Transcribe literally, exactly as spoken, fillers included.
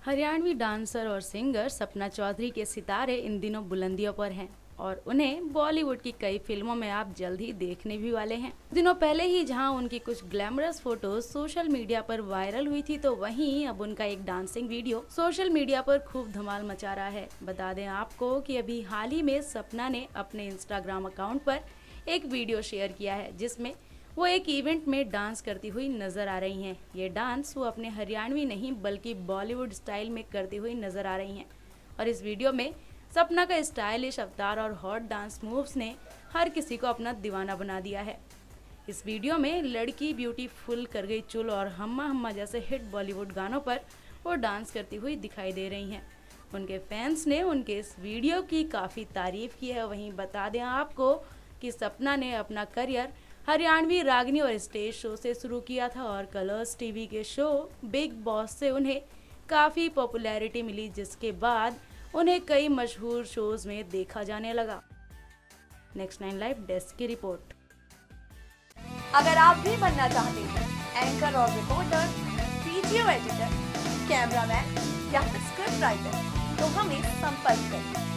Haryanvi dancer और singer Sapna Chaudhary के सितारे इन दिनों बुलंदियों पर हैं और उन्हें बॉलीवुड की कई फिल्मों में आप जल्द ही देखने भी वाले हैं। दिनों पहले ही जहां उनकी कुछ ग्लैमरस फोटोज सोशल मीडिया पर वायरल हुई थी, तो वहीं अब उनका एक डांसिंग वीडियो सोशल मीडिया पर खूब धमाल मचा रहा है। बता दें आपको कि अभी हाल ही में सपना ने अपने इंस्टाग्राम अकाउंट पर एक वीडियो शेयर किया है जिसमें वो एक इवेंट में डांस करती हुई नजर आ रही हैं। ये डांस वो अपने हरियाणवी नहीं बल्कि बॉलीवुड स्टाइल में करती हुई नजर आ रही हैं और इस वीडियो में सपना का स्टाइलिश अवतार और हॉट डांस मूव्स ने हर किसी को अपना दीवाना बना दिया है। इस वीडियो में लड़की ब्यूटीफुल कर गई चुल और हम्मा हम्मा जैसे हिट बॉलीवुड गानों पर वो डांस करती हुई दिखाई दे रही हैं। उनके फैंस ने उनके इस वीडियो की काफ़ी तारीफ की है। वहीं बता दें आपको कि सपना ने अपना करियर हरियाणवी रागनी और स्टेज शो से शुरू किया था और कलर्स टीवी के शो बिग बॉस से उन्हें काफ़ी पॉपुलैरिटी मिली, जिसके बाद उन्हें कई मशहूर शोज में देखा जाने लगा। नेक्स्ट नाइन लाइव डेस्क की रिपोर्ट। अगर आप भी बनना चाहते हैं एंकर और रिपोर्टर, वीडियो एडिटर, कैमरामैन या फिर स्क्रिप्ट राइटर, तो हमें संपर्क करें।